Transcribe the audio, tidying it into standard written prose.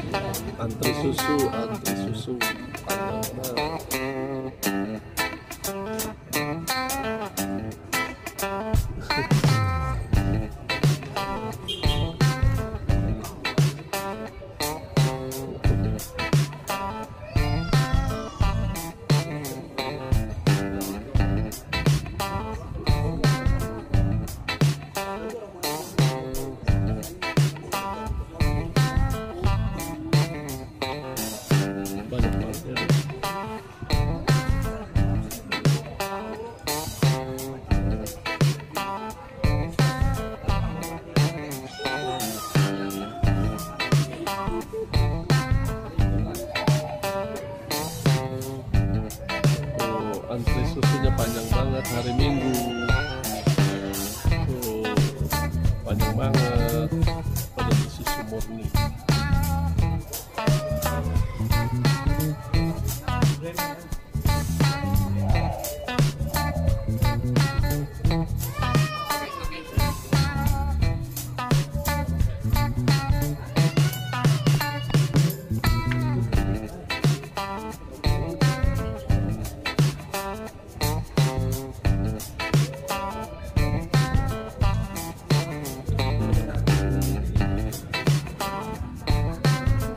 Antri susu panjang banget. Banyak banget ya. Antri susunya panjang banget hari Minggu. Tuh, panjang banget. Pada susu murni.